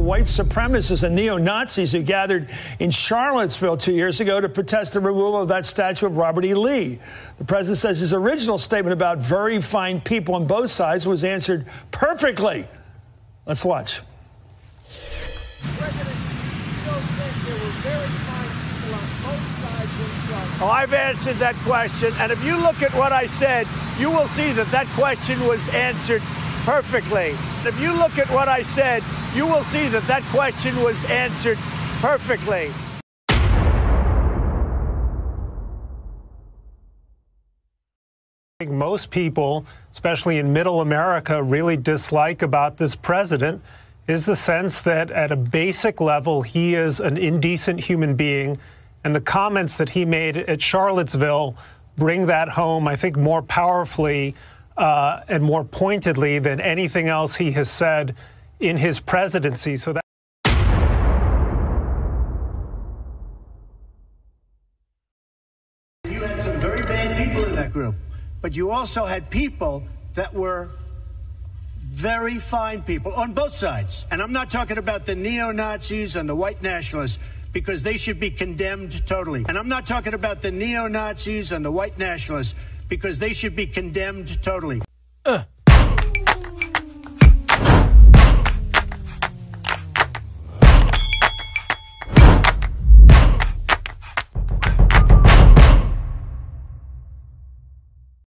white supremacists and neo-Nazis who gathered in Charlottesville 2 years ago to protest the removal of that statue of Robert E. Lee. The president says his original statement about very fine people on both sides was answered perfectly. Let's watch. Oh, I've answered that question, and if you look at what I said, you will see that that question was answered perfectly. If you look at what I said, you will see that that question was answered perfectly. I think most people, especially in middle America, really dislike about this president is the sense that at a basic level, he is an indecent human being. And the comments that he made at Charlottesville bring that home, I think, more powerfully and more pointedly than anything else he has said in his presidency. So that you had some very bad people in that group, but you also had people that were very fine people on both sides. And I'm not talking about the neo-Nazis and the white nationalists, because they should be condemned totally. And I'm not talking about the neo-Nazis and the white nationalists, because they should be condemned totally.